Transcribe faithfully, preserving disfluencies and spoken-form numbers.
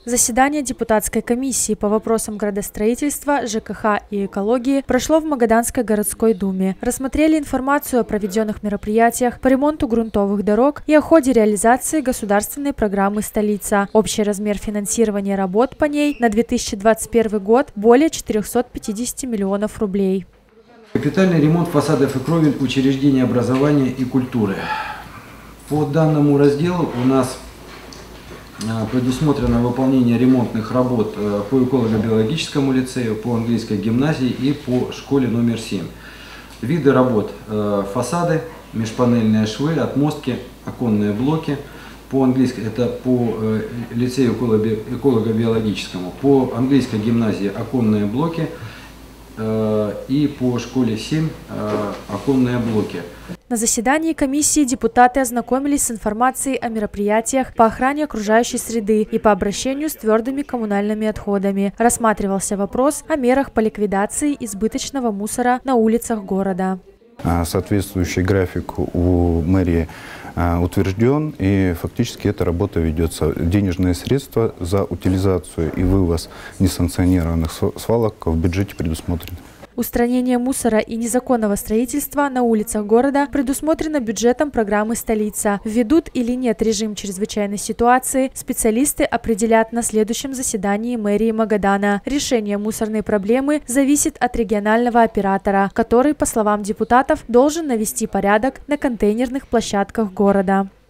Заседание депутатской комиссии по вопросам градостроительства, ЖКХ и экологии прошло в Магаданской городской думе. Рассмотрели информацию о проведенных мероприятиях по ремонту грунтовых дорог и о ходе реализации государственной программы «Столица». Общий размер финансирования работ по ней на две тысячи двадцать первый год более четырёхсот пятидесяти миллионов рублей. Капитальный ремонт фасадов и кровель учреждений образования и культуры. По данному разделу у нас предусмотрено выполнение ремонтных работ по эколого-биологическому лицею, по английской гимназии и по школе номер семь. Виды работ: фасады, межпанельные швы, отмостки, оконные блоки. По английской это по лицею эколого-биологическому, по английской гимназии оконные блоки и по школе семь оконные блоки. На заседании комиссии депутаты ознакомились с информацией о мероприятиях по охране окружающей среды и по обращению с твердыми коммунальными отходами. Рассматривался вопрос о мерах по ликвидации избыточного мусора на улицах города. Соответствующий график у мэрии утвержден, и фактически эта работа ведется. Денежные средства за утилизацию и вывоз несанкционированных свалок в бюджете предусмотрены. Устранение мусора и незаконного строительства на улицах города предусмотрено бюджетом программы «Столица». Введут или нет режим чрезвычайной ситуации, специалисты определят на следующем заседании мэрии Магадана. Решение мусорной проблемы зависит от регионального оператора, который, по словам депутатов, должен навести порядок на контейнерных площадках города.